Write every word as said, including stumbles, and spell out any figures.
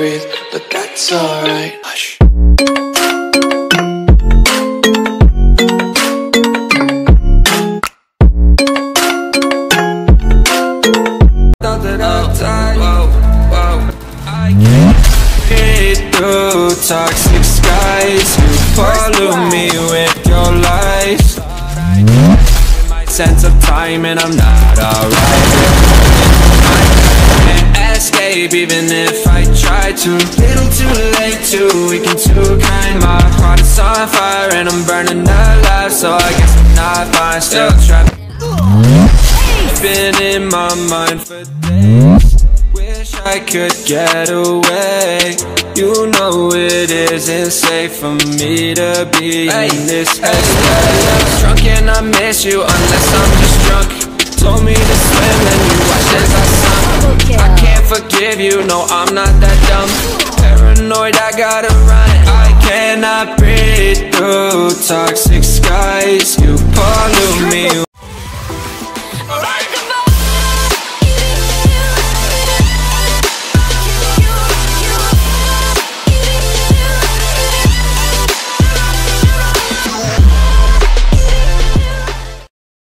breathe, but that's alright. Hush. Toxic skies, you follow me with your lies. My sense of time and I'm not alright. I can't escape even if I try to. Little too late to weaken too kind. My heart is on fire and I'm burning alive, so I guess I'm not fine. Still trapped. Been in my mind for days. Wish I could get away. You know it isn't safe for me to be hey, in this headspace. Drunk and I miss you unless I'm just drunk. You told me to swim and you watched as I sunk. I can't forgive you, no I'm not that dumb. Paranoid, I gotta run. I cannot breathe through toxic